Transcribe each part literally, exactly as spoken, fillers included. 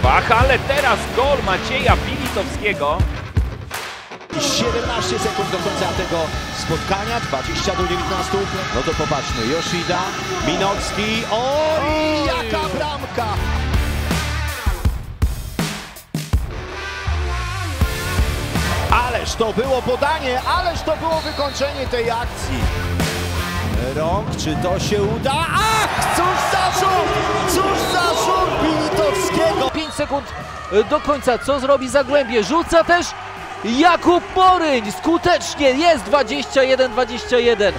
przewag, ale teraz gol Macieja Pilitowskiego. siedemnaście sekund do końca tego spotkania, dwadzieścia do dziewiętnastu. No to popatrzmy, Yoshida, Minocki, o i jaka bramka! Ależ to było podanie, ależ to było wykończenie tej akcji. Rąk, czy to się uda? Ach, cóż za rzut! Cóż za rzut Pilitowskiego! pięć sekund do końca, co zrobi Zagłębie? Rzuca też Jakub Moryń, skutecznie, jest dwadzieścia jeden dwadzieścia jeden.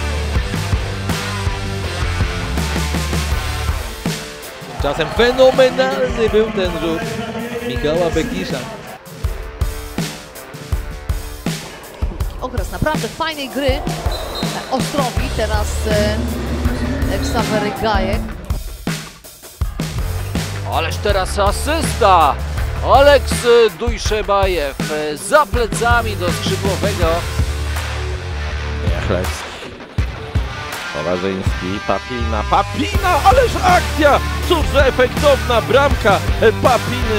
Czasem fenomenalny był ten rzut Michała Bekisza. Okres naprawdę fajnej gry Ostrowi, teraz e, Ksawery Gajek. Ależ teraz asysta! Aleks Dujszebajew za plecami do skrzydłowego. Chlewski, Kowarzyński, Papina, Papina, ależ akcja! Cóż za efektowna bramka Papiny.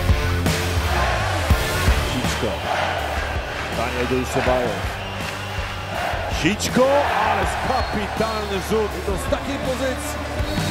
Sićko, Daniel Dujszebajew. Sićko, ależ kapitalny rzut, to z takiej pozycji.